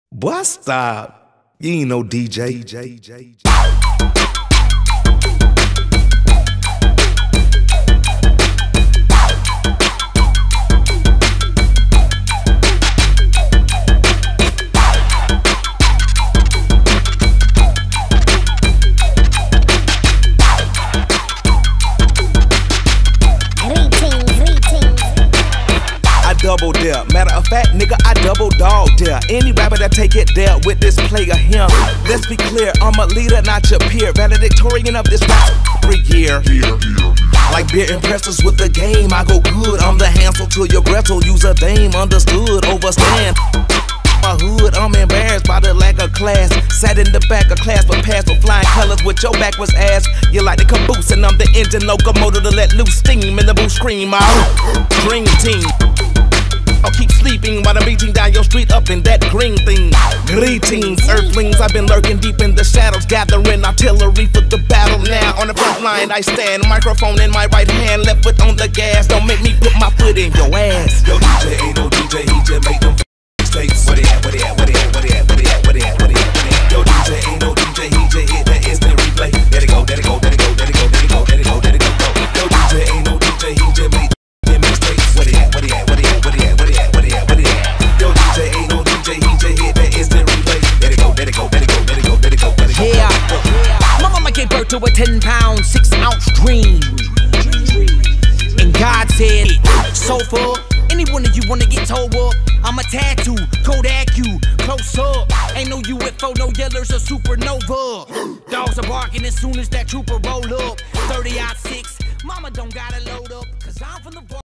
Boy, stop. You ain't no DJ. Double dare. Matter of fact, nigga, I double dog dare. Any rapper that take it there with this player him. Let's be clear, I'm a leader, not your peer. Valedictorian of this rap every year. Like beer impressors with the game, I go good. I'm the Hansel to your Gretel. Use a dame, understood, overstand. My hood, I'm embarrassed by the lack of class. Sat in the back of class, but passed with flying colors with your back was ass. You like the caboose, and I'm the engine locomotive to let loose steam in the booth scream. My dream team. I'll keep sleeping while I'm beating down your street up in that green thing. Greetings, earthlings, I've been lurking deep in the shadows, gathering artillery for the battle now. On the front line I stand, microphone in my right hand, left foot on the gas. Don't make me put my foot in your ass. Yo, DJ ain't no DJ, he just make them mistakes. Where they at, where they at, where they at, where they at, where they at, where they at, where they at, where they at. Yo, DJ ain't no DJ, he just hit that instant replay. Let it go, let it go, let it go, let it go, let it go, let it go, let it go. Yo, DJ ain't no DJ, he just make them mistakes. Where they at, where they at, where they at, where they at, where they at, where they at, where they at. Yo, DJ ain't no DJ, he just hit that instant replay. Let it go, let it go, let it go, let it go, let it go, let it go. Yeah, my mama gave birth to a 10-pound, 6-ounce dream. And God said, so far, any one of you wanna get told up, I'm a tattoo, Kodak you, close up. Ain't no UFO, no yellers or supernova. Dogs are barking as soon as that trooper roll up. 30-06, mama don't gotta load up, cause I'm from the